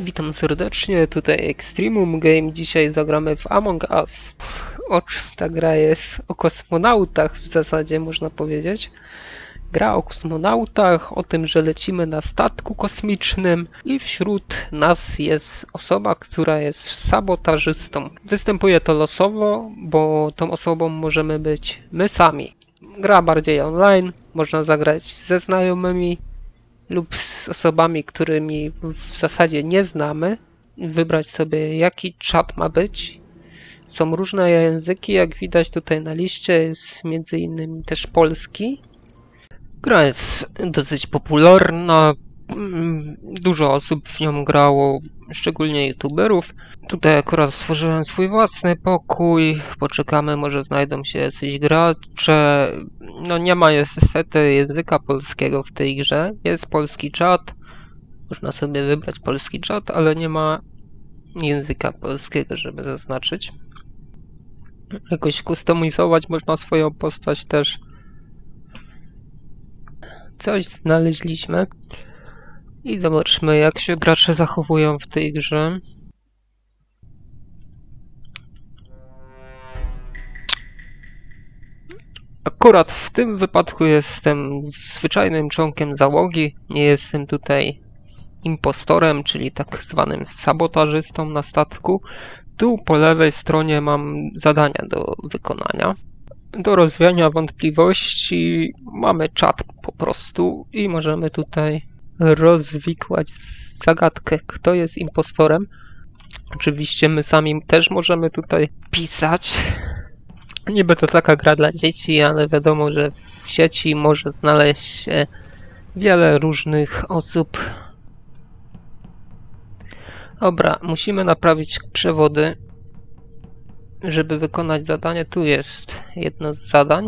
Witam serdecznie, tutaj Extremum Game. Dzisiaj zagramy w Among Us. O czym ta gra jest? O kosmonautach w zasadzie, można powiedzieć. Gra o kosmonautach, o tym, że lecimy na statku kosmicznym i wśród nas jest osoba, która jest sabotażystą. Występuje to losowo, bo tą osobą możemy być my sami. Gra bardziej online, można zagrać ze znajomymi lub z osobami, którymi w zasadzie nie znamy. Wybrać sobie, jaki czat ma być. Są różne języki, jak widać tutaj na liście, jest między innymi też polski. Gra jest dosyć popularna, dużo osób w nią grało, szczególnie youtuberów. Tutaj akurat stworzyłem swój własny pokój, poczekamy, może znajdą się jacyś gracze. No nie ma niestety języka polskiego w tej grze, jest polski czat, można sobie wybrać polski czat, ale nie ma języka polskiego, żeby zaznaczyć. Jakoś kustomizować można swoją postać też. Coś znaleźliśmy i zobaczmy, jak się gracze zachowują w tej grze. Akurat w tym wypadku jestem zwyczajnym członkiem załogi, nie jestem tutaj impostorem, czyli tak zwanym sabotażystą na statku. Tu po lewej stronie mam zadania do wykonania. Do rozwiania wątpliwości mamy czat po prostu i możemy tutaj rozwikłać zagadkę, kto jest impostorem. Oczywiście my sami też możemy tutaj pisać. Niby to taka gra dla dzieci, ale wiadomo, że w sieci może znaleźć się wiele różnych osób. Dobra, musimy naprawić przewody, żeby wykonać zadanie. Tu jest jedno z zadań.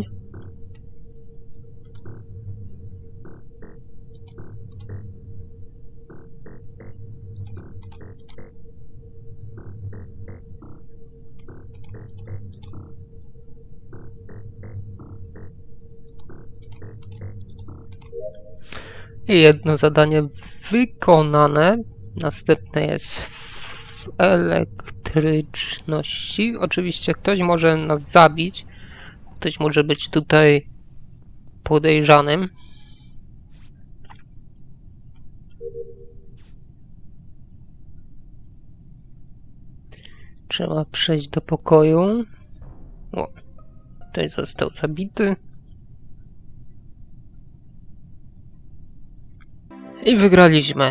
I jedno zadanie wykonane. Następne jest w elektryczności. Oczywiście ktoś może nas zabić. Ktoś może być tutaj podejrzanym. Trzeba przejść do pokoju. O, ktoś został zabity. I wygraliśmy.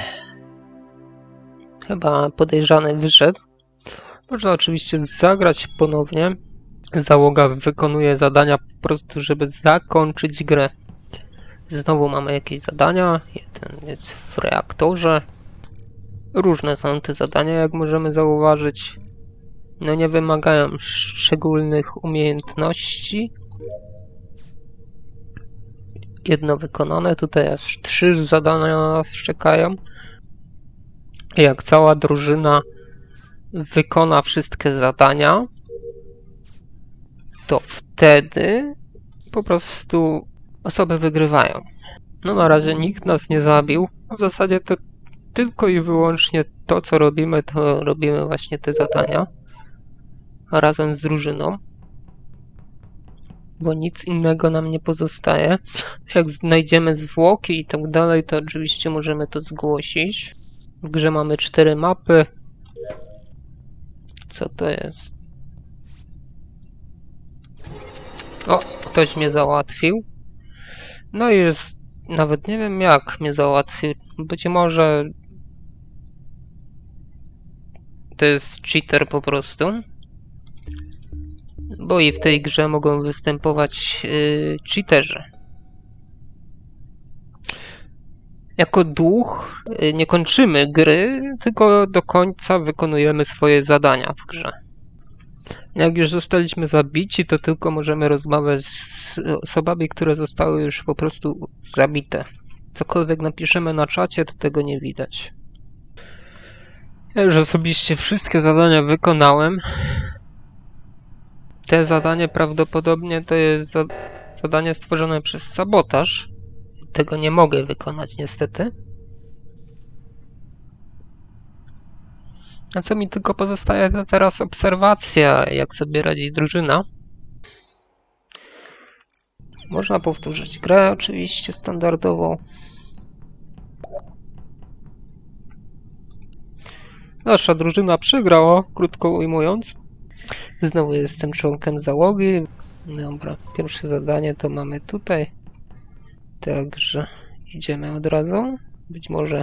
Chyba podejrzany wyszedł. Można oczywiście zagrać ponownie. Załoga wykonuje zadania po prostu, żeby zakończyć grę. Znowu mamy jakieś zadania. Jeden jest w reaktorze. Różne są te zadania, jak możemy zauważyć. No nie wymagają szczególnych umiejętności. Jedno wykonane, tutaj aż 3 zadania na nas czekają. Jak cała drużyna wykona wszystkie zadania, to wtedy po prostu osoby wygrywają. No na razie nikt nas nie zabił. W zasadzie to tylko i wyłącznie to, co robimy, to robimy właśnie te zadania razem z drużyną, bo nic innego nam nie pozostaje. Jak znajdziemy zwłoki i tak dalej, to oczywiście możemy to zgłosić. W grze mamy 4 mapy. Co to jest? O, ktoś mnie załatwił. No i jest... Nawet nie wiem, jak mnie załatwił. Być może... to jest cheater po prostu. Bo i w tej grze mogą występować cheaterzy. Jako duch nie kończymy gry, tylko do końca wykonujemy swoje zadania w grze. Jak już zostaliśmy zabici, to tylko możemy rozmawiać z osobami, które zostały już po prostu zabite. Cokolwiek napiszemy na czacie, to tego nie widać. Ja już osobiście wszystkie zadania wykonałem. Te zadanie prawdopodobnie to jest zadanie stworzone przez sabotaż. Tego nie mogę wykonać niestety. A co mi tylko pozostaje, to teraz obserwacja, jak sobie radzi drużyna. Można powtórzyć grę, oczywiście standardowo. Nasza drużyna przegrała, krótko ujmując. Znowu jestem członkiem załogi. Dobra, pierwsze zadanie to mamy tutaj. Także idziemy od razu. Być może...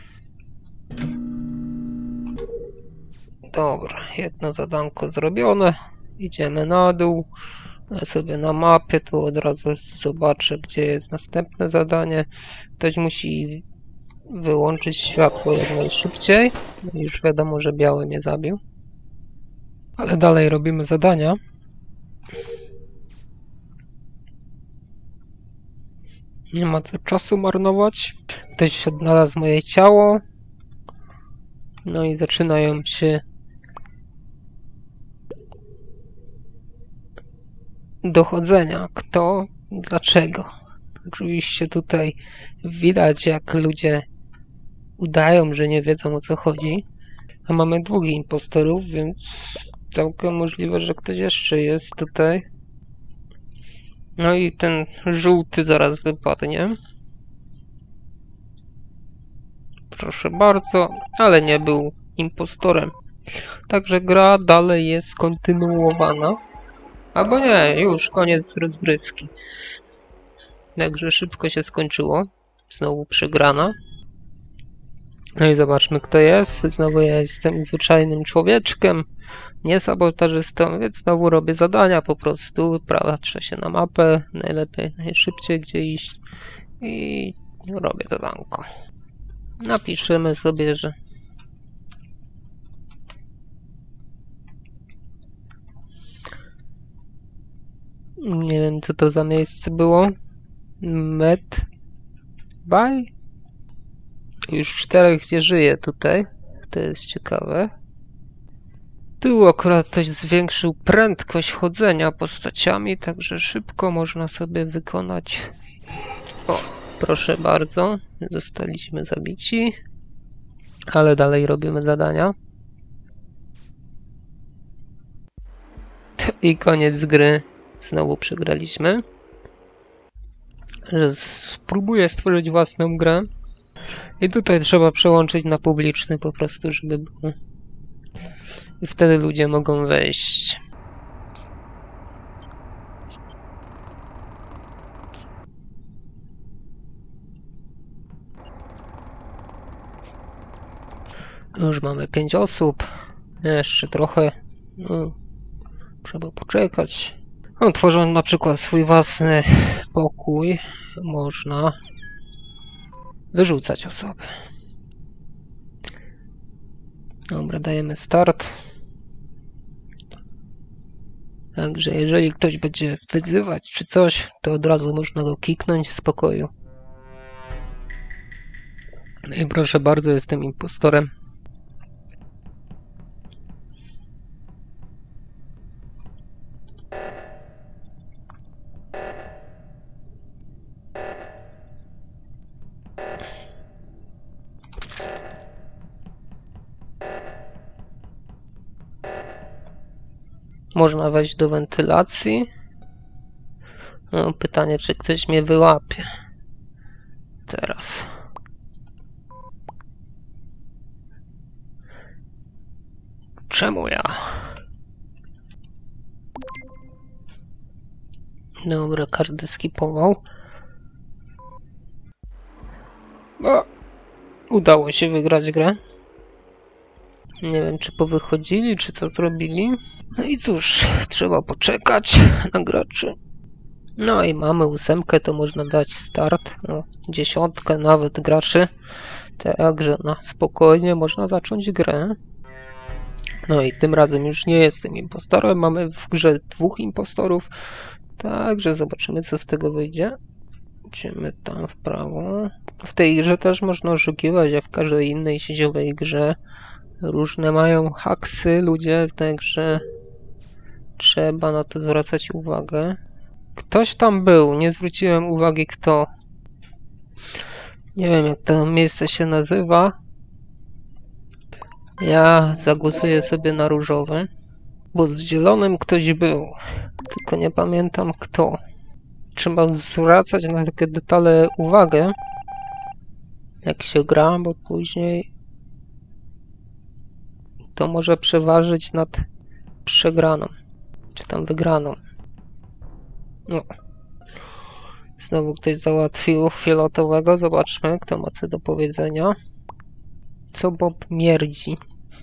Dobra, jedno zadanko zrobione. Idziemy na dół. Ja sobie na mapie tu od razu zobaczę, gdzie jest następne zadanie. Ktoś musi wyłączyć światło jak najszybciej. Już wiadomo, że biały mnie zabił. Ale dalej robimy zadania. Nie ma co czasu marnować. Ktoś odnalazł moje ciało. No i zaczynają się dochodzenia. Kto, dlaczego. Oczywiście tutaj widać, jak ludzie udają, że nie wiedzą, o co chodzi. A mamy dwóch impostorów, więc całkiem możliwe, że ktoś jeszcze jest tutaj. No i ten żółty zaraz wypadnie. Proszę bardzo, ale nie był impostorem. Także gra dalej jest kontynuowana. Albo nie, już koniec rozgrywki. Także szybko się skończyło. Znowu przegrana. No i zobaczmy, kto jest. Znowu ja jestem zwyczajnym człowieczkiem, nie sabotażystą, więc znowu robię zadania po prostu. Patrzę się na mapę, najlepiej, najszybciej gdzie iść i robię zadanko. Napiszemy sobie, że nie wiem, co to za miejsce było. Medbay? Już 4 nie żyje tutaj. To jest ciekawe. Tu akurat ktoś zwiększył prędkość chodzenia postaciami, także szybko można sobie wykonać. O, proszę bardzo. Zostaliśmy zabici. Ale dalej robimy zadania. I koniec gry. Znowu przegraliśmy. Spróbuję stworzyć własną grę. I tutaj trzeba przełączyć na publiczny po prostu, żeby było. I wtedy ludzie mogą wejść. Już mamy 5 osób. Jeszcze trochę. No, trzeba poczekać. No, tworząc na przykład swój własny pokój, można wyrzucać osoby. Dobra, dajemy start. Także jeżeli ktoś będzie wyzywać czy coś, to od razu można go kiknąć w spokoju. No i proszę bardzo, jestem impostorem. Można wejść do wentylacji. No, pytanie, czy ktoś mnie wyłapie. Teraz. Czemu ja? Dobra, każdy skipował. O, udało się wygrać grę. Nie wiem, czy powychodzili, czy co zrobili. No i cóż, trzeba poczekać na graczy. No i mamy 8, to można dać start. No, 10 nawet graczy. Także na spokojnie można zacząć grę. No i tym razem już nie jestem impostorem. Mamy w grze 2 impostorów. Także zobaczymy, co z tego wyjdzie. Idziemy tam w prawo. W tej grze też można oszukiwać, jak w każdej innej sieciowej grze. Różne mają haksy ludzie, także trzeba na to zwracać uwagę. Ktoś tam był, nie zwróciłem uwagi kto. Nie wiem, jak to miejsce się nazywa. Ja zagłosuję sobie na różowy, bo z zielonym ktoś był, tylko nie pamiętam kto. Trzeba zwracać na takie detale uwagę, jak się gra, bo później to może przeważyć nad przegraną, czy tam wygraną. No. Znowu ktoś załatwił fioletowego. Zobaczmy, kto ma co do powiedzenia. Co Bob mierdzi?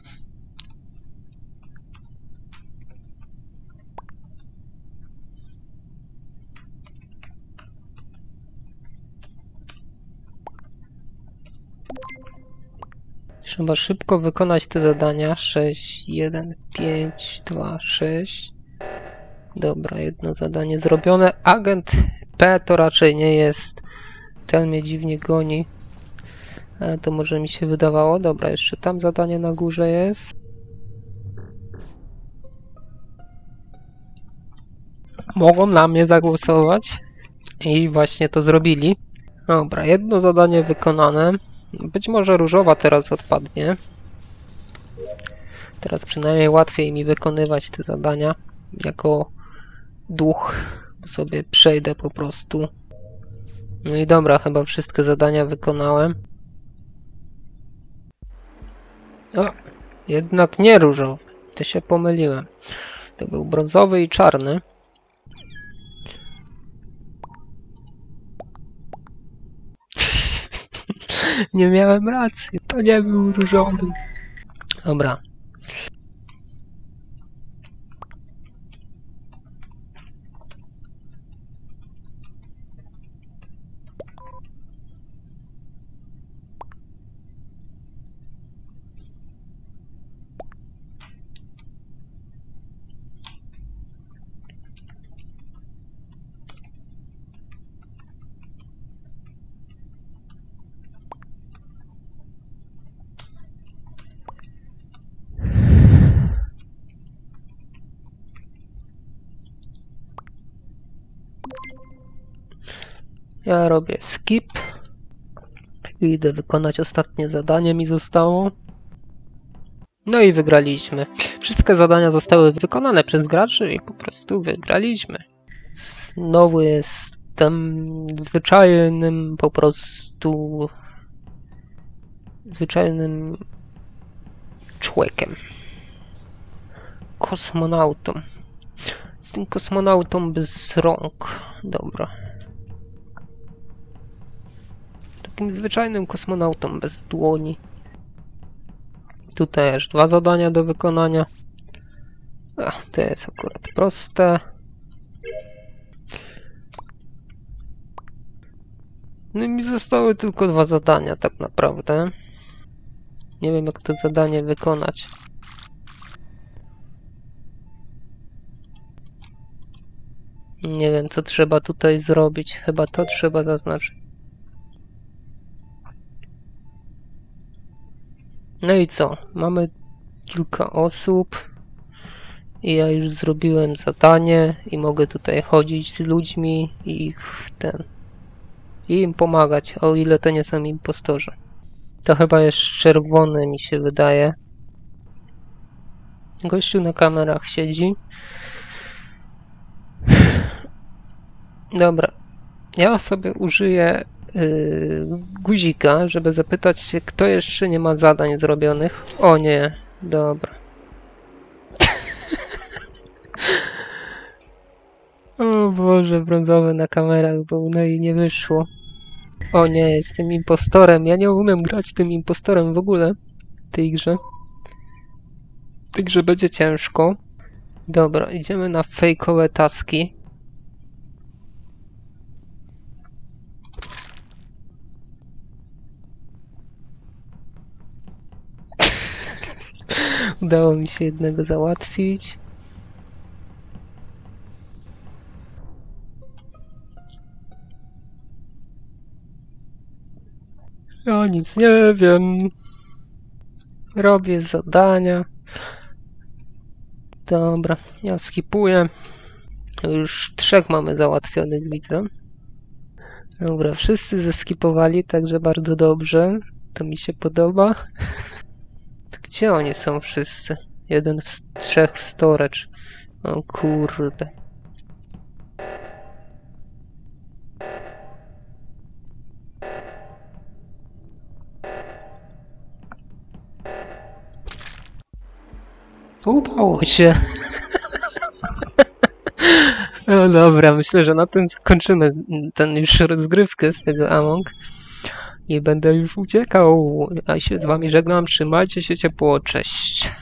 Trzeba szybko wykonać te zadania. 6, 1, 5, 2, 6. Dobra, jedno zadanie zrobione. Agent P to raczej nie jest. Ten mnie dziwnie goni. To może mi się wydawało. Dobra, jeszcze tam zadanie na górze jest. Mogą na mnie zagłosować. I właśnie to zrobili. Dobra, jedno zadanie wykonane. Być może różowa teraz odpadnie. Teraz przynajmniej łatwiej mi wykonywać te zadania. Jako duch sobie przejdę po prostu. No i dobra, chyba wszystkie zadania wykonałem. O, jednak nie różowy. To się pomyliłem. To był brązowy i czarny. Nie miałem racji, to nie był różowy. Dobra. Ja robię skip. I idę wykonać ostatnie zadanie, mi zostało. No i wygraliśmy. Wszystkie zadania zostały wykonane przez graczy i po prostu wygraliśmy. Znowu jestem zwyczajnym po prostu... zwyczajnym człowiekiem. Kosmonautą. Z tym kosmonautą bez rąk. Dobra. Takim zwyczajnym kosmonautą bez dłoni. Tutaj aż 2 zadania do wykonania. To jest akurat proste. No i mi zostały tylko 2 zadania tak naprawdę. Nie wiem jak to zadanie wykonać. Nie wiem co trzeba tutaj zrobić. Chyba to trzeba zaznaczyć. No i co? Mamy kilka osób. I ja już zrobiłem zadanie i mogę tutaj chodzić z ludźmi i i im pomagać, o ile to nie są impostorzy. To chyba jest czerwony, mi się wydaje. Gościu na kamerach siedzi. Dobra. Ja sobie użyję guzika, żeby zapytać się, kto jeszcze nie ma zadań zrobionych. O nie, dobra. O Boże, brązowy na kamerach był, no i nie wyszło. O nie, jestem impostorem. Ja nie umiem grać tym impostorem w ogóle w tej grze. W tej grze będzie ciężko. Dobra, idziemy na fejkowe taski. Udało mi się jednego załatwić. Ja nic nie wiem. Robię zadania. Dobra, ja skipuję. Już 3 mamy załatwionych, widzę. Dobra, wszyscy zeskipowali, także bardzo dobrze. To mi się podoba. Gdzie oni są wszyscy? Jeden z trzech w storage. O kurde. Udało się. No dobra, myślę, że na tym zakończymy ten już rozgrywkę z tego Among. Nie będę już uciekał, a się z wami żegnam, trzymajcie się ciepło, cześć.